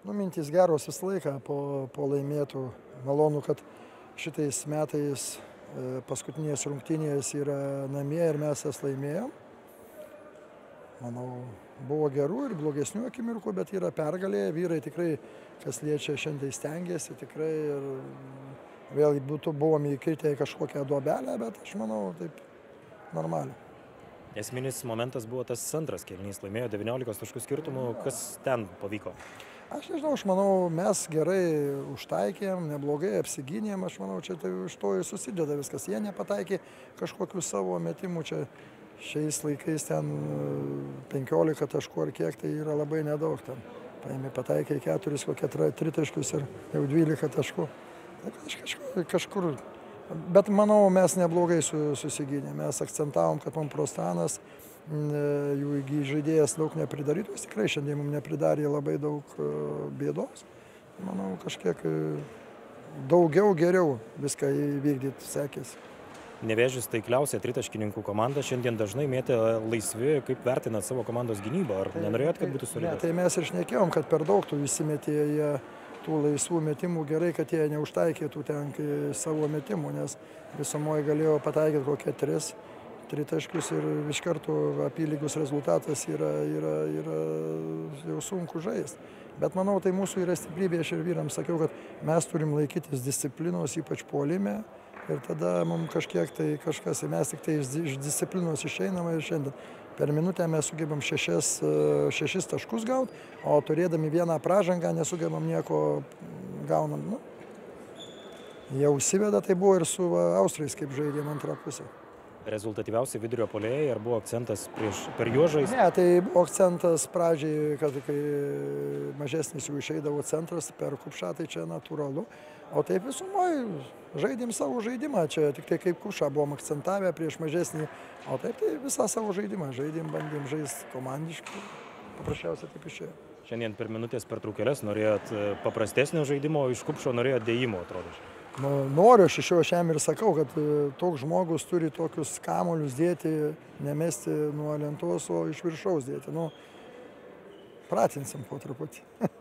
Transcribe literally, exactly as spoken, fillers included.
Nu, mintys geros visą laiką po, po laimėtų. Malonu, kad šitais metais e, paskutinės rungtynės yra namie ir mes jas laimėjom. Manau, buvo gerų ir blogesnių akimirkų, bet yra pergalė. Vyrai tikrai, kas liečia, šiandien stengiasi tikrai ir vėl būtų, buvome įkritę į kažkokią duobelę, bet aš manau, taip normaliai. Esminis momentas buvo tas antras kėlinys, laimėjo devyniolikos taškų skirtumų. Kas ten pavyko? Aš nežinau, aš manau, mes gerai užtaikėm, neblogai apsigynėm, aš manau, čia tai iš to ir susideda viskas. Jie nepataikė kažkokių savo metimų, čia šiais laikais ten penkiolika taškų ar kiek, tai yra labai nedaug ten. Paėmė, pataikė keturis, kokie tritaškius ir jau dvylika taškų. Kažkur, kažkur. Bet manau, mes neblogai susigynėm. Mes akcentavom, kad mums Prostanas, jų žaidėjas daug nepridarytų. Jis tikrai šiandien mums nepridarė labai daug bėdos. Manau, kažkiek daugiau geriau viską įvykdyti sekėsi. Nevėžis taikliausia tritaškininkų komanda. Šiandien dažnai mėtė laisvi. Kaip vertinat savo komandos gynybą? Ar nenorėjot, kad būtų solidus? Ne, tai mes ir šnekėjom, kad per daug tų įsimetė jie tų laisvų metimų. Gerai, kad jie neužtaikytų ten savo metimų, nes visumoje galėjo pataikyti kokie tris tritaškius ir iš karto apylygus rezultatas yra, yra, yra jau sunku žaisti. Bet manau, tai mūsų yra stiprybė. Aš ir vyrams sakiau, kad mes turim laikytis disciplinos, ypač puolime. Ir tada mums kažkiek tai kažkas, mes tik tai iš disciplinos išeiname ir šiandien per minutę mes sugebam šešis, šešis taškus gauti, o turėdami vieną pražangą nesugebam nieko gaunam. Nu, jie užsiveda, tai buvo ir su Austrais, kaip žaidėm antrą pusę. Rezultatyviausi vidurio puolėjai, ar buvo akcentas prieš, per juos žaisti? Ne, tai buvo akcentas pradžiai, kad kai mažesnis jų išeidavo centras per Kupšą, tai čia natūralu. O taip visumoje žaidėm savo žaidimą, čia tik tai kaip Kupšą buvom akcentavę prieš mažesnį, o taip tai visą savo žaidimą žaidėm, bandėm žaisti komandiškai, paprasčiausiai taip išėjo. Šiandien per minutės pertraukėles norėjot paprastesnio žaidimo, o iš Kupšo norėjot dėjimo, atrodo. Nu, noriu, aš iš jo šiam ir sakau, kad toks žmogus turi tokius kamuolius dėti, nemesti nuo lentos, o iš viršaus dėti. Nu, pratinsim po truputį.